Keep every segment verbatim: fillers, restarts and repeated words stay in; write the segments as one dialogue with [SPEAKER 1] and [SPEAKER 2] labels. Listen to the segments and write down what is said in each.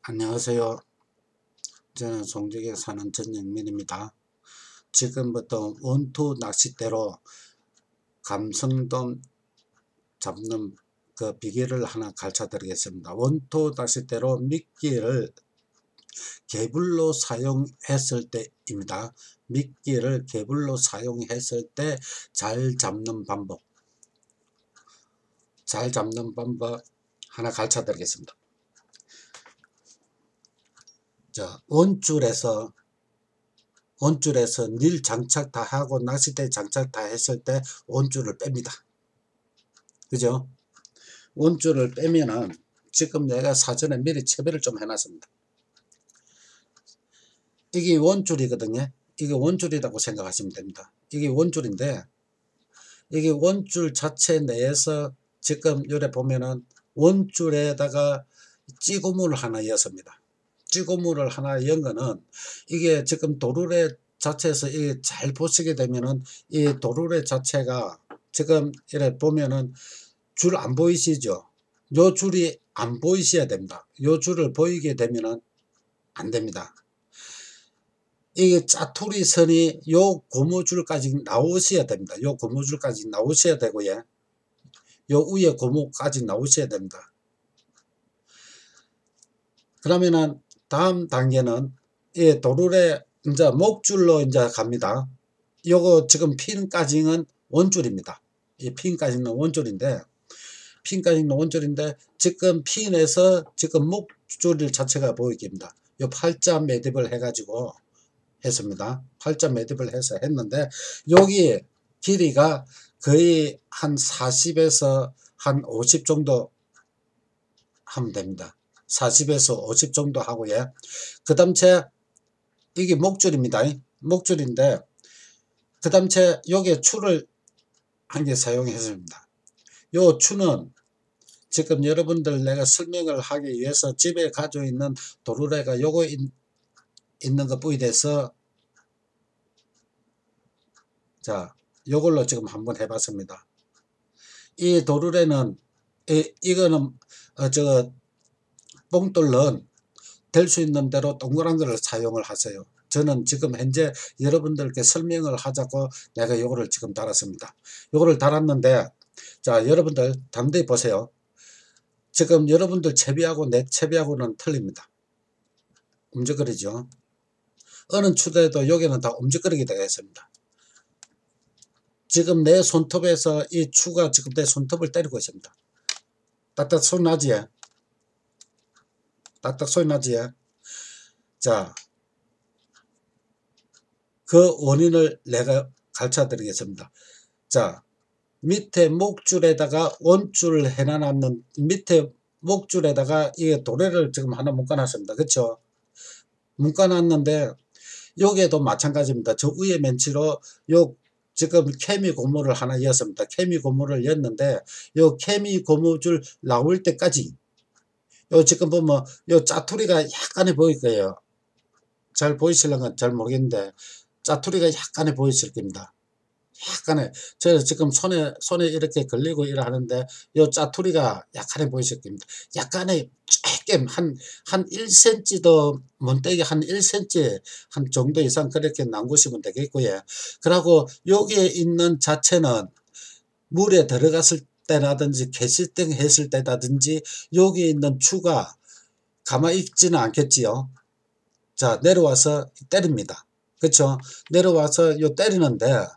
[SPEAKER 1] 안녕하세요. 저는 송정에 사는 전영민입니다. 지금부터 원투 낚싯대로 감성돔 잡는 그 비결을 하나 가르쳐 드리겠습니다. 원투 낚싯대로 미끼를 개불로 사용했을 때입니다. 미끼를 개불로 사용했을 때 잘 잡는 방법 잘 잡는 방법 하나 가르쳐 드리겠습니다. 자, 원줄에서 원줄에서 닐 장착 다 하고 낚싯대 장착 다 했을 때 원줄을 뺍니다. 그죠? 원줄을 빼면은 지금 내가 사전에 미리 채비를 좀 해놨습니다. 이게 원줄이거든요. 이게 원줄이라고 생각하시면 됩니다. 이게 원줄인데 이게 원줄 자체 내에서 지금 요래 보면은 원줄에다가 찌고물을 하나 이었습니다. 찌고물을 하나 연 거는 이게 지금 도르래 자체에서 이게 잘 보시게 되면은 이 도르래 자체가 지금 이래 보면은 줄 안 보이시죠? 요 줄이 안 보이셔야 됩니다. 요 줄을 보이게 되면은 안 됩니다. 이게 짜투리 선이 요 고무줄까지 나오셔야 됩니다. 요 고무줄까지 나오셔야 되고요. 요 위에 고무까지 나오셔야 됩니다. 그러면은 다음 단계는 이 도르래 이제 목줄로 이제 갑니다. 요거 지금 핀까지는 원줄입니다. 이 핀까지는 원줄인데 핀까지는 원줄인데 지금 핀에서 지금 목줄 자체가 보이깁니다. 요 팔자 매듭을 해가지고 했습니다. 팔자 매듭을 해서 했는데 여기 길이가 거의 한 사십에서 한 오십 정도 하면 됩니다. 사십에서 오십 정도 하고요. 그 다음 채 이게 목줄입니다. 목줄인데 그 다음 채 여기에 추를 한 개 사용했습니다. 요 추는 지금 여러분들 내가 설명을 하기 위해서 집에 가지고 있는 도르래가 요거 있, 있는 것 뿌이돼서 자 요걸로 지금 한번 해봤습니다. 이 도르래는 이, 이거는 어, 저 뽕돌은 될 수 있는 대로 동그란 거를 사용을 하세요. 저는 지금 현재 여러분들께 설명을 하자고 내가 요거를 지금 달았습니다. 요거를 달았는데 자 여러분들 담대히 보세요. 지금 여러분들 채비하고 내 채비하고는 틀립니다. 움직거리죠. 어느 추대도 여기는 다 움직거리게 되어 있습니다. 지금 내 손톱에서 이 추가 지금 내 손톱을 때리고 있습니다. 딱딱 소리 나지? 딱딱 소리 나지? 자, 그 원인을 내가 가르쳐 드리겠습니다. 자, 밑에 목줄에다가 원줄을 해놨는 밑에 목줄에다가 이 도래를 지금 하나 묶어놨습니다. 그렇죠? 묶어놨는데 여기에도 마찬가지입니다. 저 위에 멘치로 요 지금 케미 고무를 하나 이었습니다. 케미 고무를 였는데 요 케미 고무줄 나올 때까지 요 지금 보면 요 짜투리가 약간의 보일 거예요. 잘 보이실런가 잘 모르겠는데 짜투리가 약간의 보이실 겁니다. 약간의 저 지금 손에 손에 이렇게 걸리고 이러 하는데 요 짜투리가 약간의 보이실 겁니다. 약간의 조금 한 한 일 센티미터도 못되게 한 일 센티미터 한 정도 이상 그렇게 남구시면 되겠고요. 그리고 여기에 있는 자체는 물에 들어갔을 때라든지 캐스팅 했을 때라든지 여기에 있는 추가 가만히 있지는 않겠지요. 자 내려와서 때립니다. 그렇죠? 내려와서 요 때리는데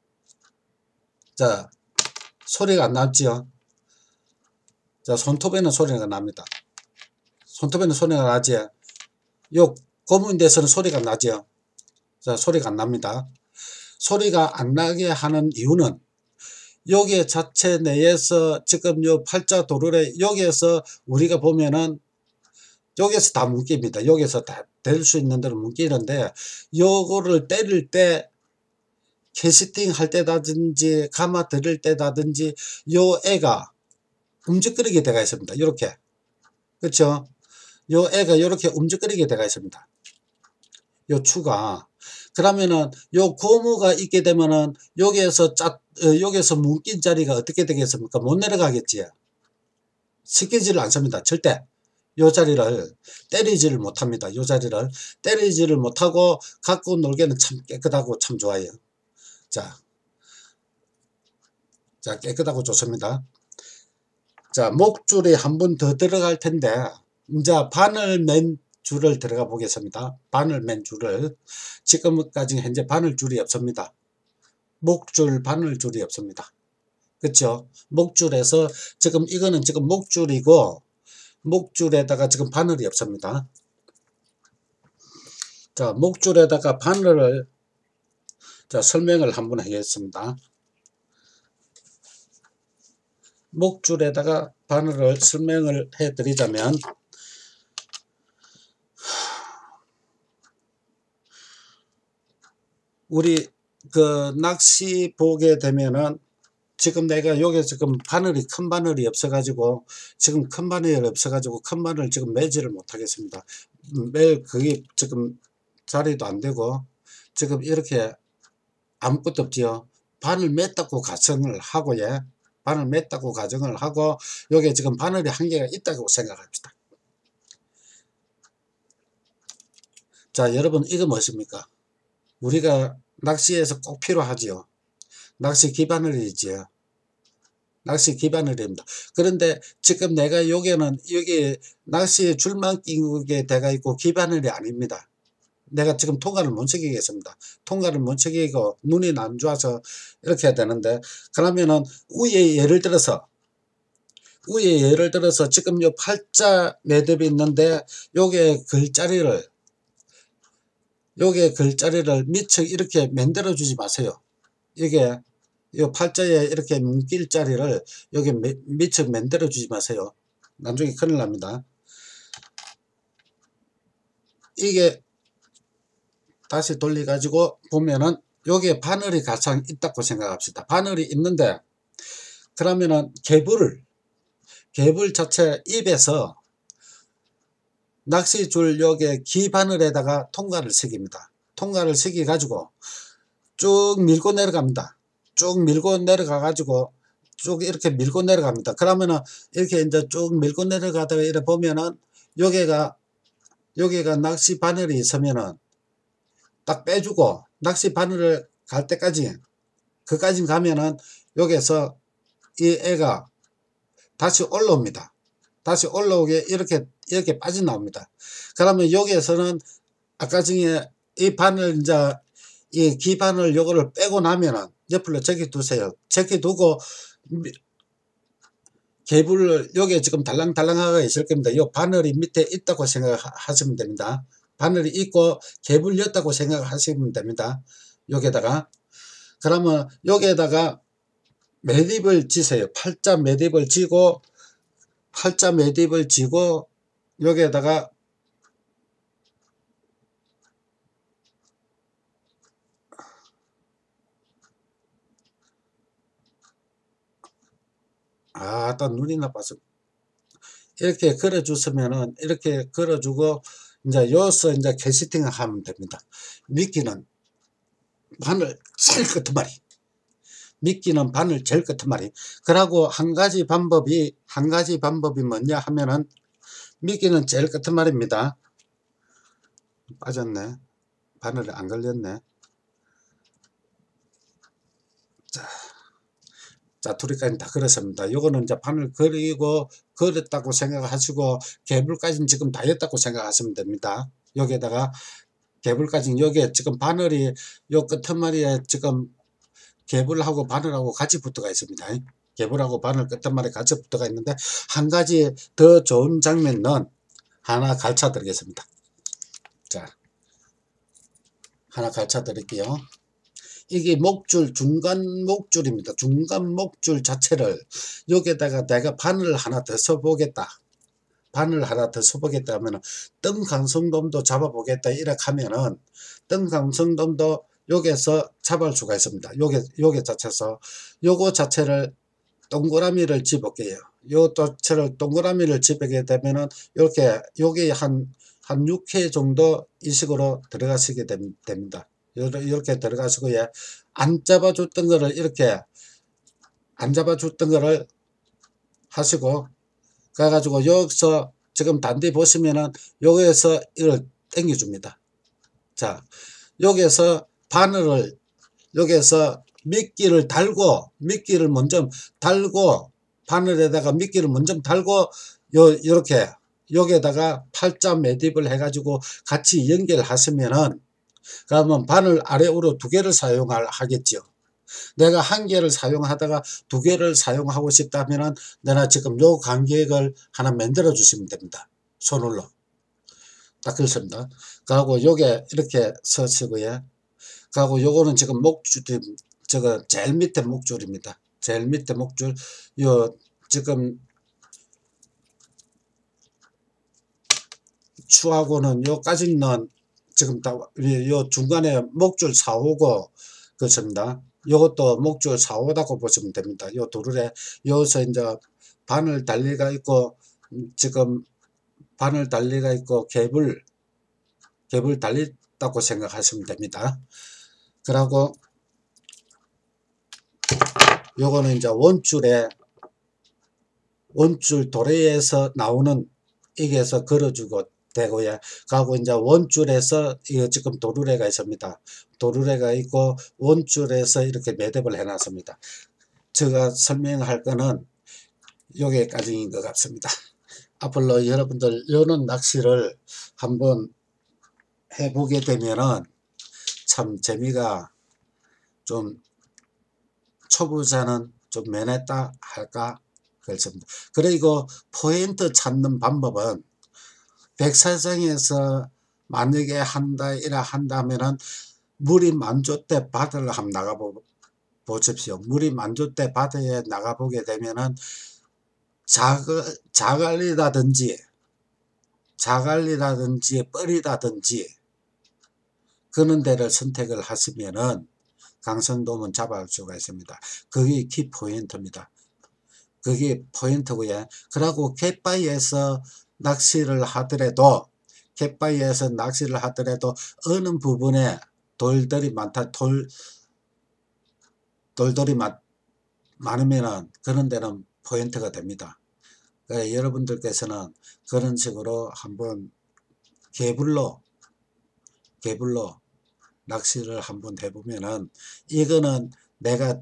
[SPEAKER 1] 자 소리가 안 나지요. 자 손톱에는 소리가 납니다. 손톱에는 소리가 나지. 요 고무인 데서는 소리가 나죠. 자 소리가 안 납니다. 소리가 안 나게 하는 이유는 여기 자체 내에서 지금 요 팔자 도르래 여기에서 우리가 보면은 여기에서 다 묶입니다. 여기에서 다 될 수 있는 대로 묶이는데 요거를 때릴 때 캐스팅 할 때라든지 감아 들을 때라든지 요 애가 움직거리게 되어 있습니다. 이렇게 그렇죠? 요 애가 이렇게 움직거리게 되어 있습니다. 요 추가 그러면은 요 고무가 있게 되면은 여기에서 짜 어, 여기에서 묶인 자리가 어떻게 되겠습니까? 못 내려가겠지. 시키지를 않습니다. 절대 요 자리를 때리지를 못합니다. 요 자리를 때리지를 못하고 갖고 놀기에는 참 깨끗하고 참 좋아요. 자, 자 깨끗하고 좋습니다. 자, 목줄이 한 번 더 들어갈 텐데 이제 바늘 맨 줄을 들어가 보겠습니다. 바늘 맨 줄을 지금까지 현재 바늘 줄이 없습니다. 목줄 바늘 줄이 없습니다. 그렇죠? 목줄에서 지금 이거는 지금 목줄이고 목줄에다가 지금 바늘이 없습니다. 자, 목줄에다가 바늘을 자 설명을 한번 하겠습니다. 목줄에다가 바늘을 설명을 해 드리자면 우리 그 낚시 보게 되면은 지금 내가 여기 지금 바늘이 큰 바늘이 없어 가지고 지금 큰 바늘이 없어 가지고 큰 바늘 지금 매지를 못 하겠습니다. 매 그게 지금 자리도 안 되고 지금 이렇게 아무것도 없지요. 바늘 맸다고 가정을 하고 예 바늘 맸다고 가정을 하고 여기 지금 바늘이 한 개가 있다고 생각합시다. 자, 여러분 이거 무엇입니까? 우리가 낚시에서 꼭 필요하지요. 낚시 기바늘이지요. 낚시 기바늘입니다. 그런데 지금 내가 여기는 여기 낚시에 줄만 끼게 돼가 있고 기바늘이 아닙니다. 내가 지금 통과를 못 시키겠습니다. 통과를 못 시키고 눈이 안 좋아서 이렇게 해야 되는데 그러면은 위에 예를 들어서 위에 예를 들어서 지금 요 팔자 매듭이 있는데 요게 글자리를 요게 글자리를 미처 이렇게 만들어 주지 마세요. 이게 요 팔자에 이렇게 묶일 자리를 여기 미처 만들어 주지 마세요. 나중에 큰일 납니다. 이게 다시 돌려 가지고 보면은 여기에 바늘이 가장 있다고 생각합시다. 바늘이 있는데 그러면은 개불 개불 자체 입에서 낚시줄 여기에 기바늘에다가 통과를 시킵니다. 통과를 시켜 가지고 쭉 밀고 내려갑니다. 쭉 밀고 내려가 가지고 쭉 이렇게 밀고 내려갑니다. 그러면은 이렇게 이제 쭉 밀고 내려가다가 이래 보면은 여기가 여기가 낚시 바늘이 있으면은 딱 빼주고 낚시 바늘을 갈 때까지 그까지 가면은 여기서 이 애가 다시 올라옵니다. 다시 올라오게 이렇게 이렇게 빠져나옵니다. 그러면 여기에서는 아까 중에 이 바늘 이제 이 기바늘 요거를 빼고 나면은 옆으로 제껴 두세요. 제껴 두고 개불을 여기에 지금 달랑달랑하게 있을 겁니다. 요 바늘이 밑에 있다고 생각하시면 됩니다. 바늘이 있고 개불렸다고 생각하시면 됩니다. 여기에다가 그러면 여기에다가 매듭을 지세요. 팔자 매듭을 지고 팔자 매듭을 지고 여기에다가 아, 또 눈이 나빠서 이렇게 걸어 주시면은 이렇게 걸어 주고 이제 여기서 이제 캐스팅을 하면 됩니다. 미끼는 바늘 제일 끝머리 미끼는 바늘 제일 끝머리 그러고 한 가지 방법이 한 가지 방법이 뭐냐 하면은 미끼는 제일 끝머리입니다. 빠졌네. 바늘이 안 걸렸네. 자, 자 둘이까지 다 걸었습니다. 요거는 이제 바늘 그리고 걸었다고 생각하시고 개불까지는 지금 다 했다고 생각하시면 됩니다. 여기에다가 개불까지 여기에 지금 바늘이 요 끝머리에 지금 개불하고 바늘하고 같이 붙어가 있습니다. 개불하고 바늘 끝머리 같이 붙어가 있는데 한 가지 더 좋은 장면은 하나 가르쳐 드리겠습니다. 자, 하나 가르쳐 드릴게요. 이게 목줄 중간 목줄입니다. 중간 목줄 자체를 여기에다가 내가 바늘을 하나 더 써보겠다. 바늘 하나 더 써보겠다 하면은 뜬강성돔도 잡아보겠다 이렇게 하면은 뜬강성돔도 여기에서 잡을 수가 있습니다. 요게 요게 자체에서 요거 자체를 동그라미를 집을게요. 요 자체를 동그라미를 집게 되면은 이렇게 여기 한 한 육 회 정도 이 식으로 들어가시게 됩니다. 이렇게 들어가시고 예, 안 잡아줬던 거를 이렇게 안 잡아줬던 거를 하시고 가가지고 여기서 지금 단디 보시면은 여기에서 이걸 당겨줍니다. 자, 여기에서 바늘을 여기에서 미끼를 달고 미끼를 먼저 달고 바늘에다가 미끼를 먼저 달고 요 이렇게 여기에다가 팔자 매듭을 해가지고 같이 연결하시면은 그러면 바늘 아래로 두 개를 사용하겠죠. 내가 한 개를 사용하다가 두 개를 사용하고 싶다면은 내가 지금 요 간격을 하나 만들어 주시면 됩니다. 손으로 딱 그렇습니다. 그리고 요게 이렇게 서치고요. 그리고 요거는 지금 목줄, 저거 제일 밑에 목줄입니다. 제일 밑에 목줄, 요 지금 추하고는 요까지는 지금 다 요 중간에 목줄 사 호고 그렇습니다. 요것도 목줄 사 호다고 보시면 됩니다. 요 도르래 여기서 이제 바늘 달리가 있고 지금 바늘 달리가 있고 갭을 갭을 달렸다고 생각하시면 됩니다. 그리고 요거는 이제 원줄에 원줄 도래에서 나오는 이게서 걸어주고 되고요. 가고 이제 원줄에서 이거 지금 도르래가 있습니다. 도르래가 있고 원줄에서 이렇게 매듭을 해놨습니다. 제가 설명할 거는 여기까지인 것 같습니다. 앞으로 여러분들 이런 낚시를 한번 해보게 되면은 참 재미가 좀 초보자는 좀 면했다 할까 그렇습니다. 그리고 포인트 찾는 방법은 백사장에서 만약에 한다 이라 한다면은 물이 만조 때 바다를 한번 나가 보십시오. 물이 만조 때 바다에 나가 보게 되면은 자갈, 자갈이라든지 자갈이라든지 뻘이라든지 그런 데를 선택을 하시면은 강성돔은 잡아올 수가 있습니다. 그게 키포인트입니다. 그게 포인트고요. 그리고 갯바위에서 낚시를 하더라도 갯바위에서 낚시를 하더라도 어느 부분에 돌들이 많다 돌 돌들이 많, 많으면은 그런 데는 포인트가 됩니다. 그러니까 여러분들께서는 그런 식으로 한번 개불로 개불로 낚시를 한번 해보면은 이거는 내가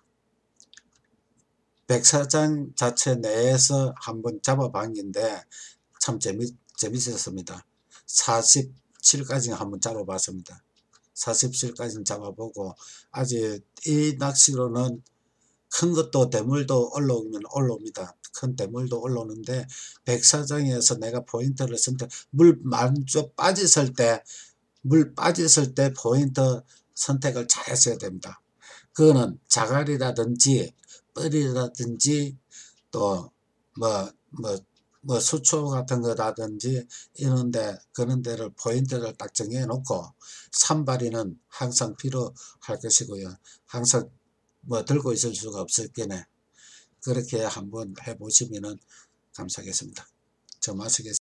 [SPEAKER 1] 백사장 자체 내에서 한번 잡아봤는데 참 재미, 재밌었습니다. 사십칠까지 한번 잡아봤습니다. 사십칠까지 잡아보고 아직 이 낚시로는 큰 것도 대물도 올라오면 올라옵니다. 큰 대물도 올라오는데 백사장에서 내가 포인트를 선택 물 만조 빠졌을 때 물 빠졌을 때 포인트 선택을 잘 했어야 됩니다. 그거는 자갈이라든지 뻘이라든지 또 뭐 뭐 뭐 수초 같은 거라든지 이런데 그런 데를 포인트를 딱 정해 놓고 산발이는 항상 필요할 것이고요. 항상 뭐 들고 있을 수가 없었겠네. 그렇게 한번 해보시면은 감사하겠습니다. 저 마치겠습니다.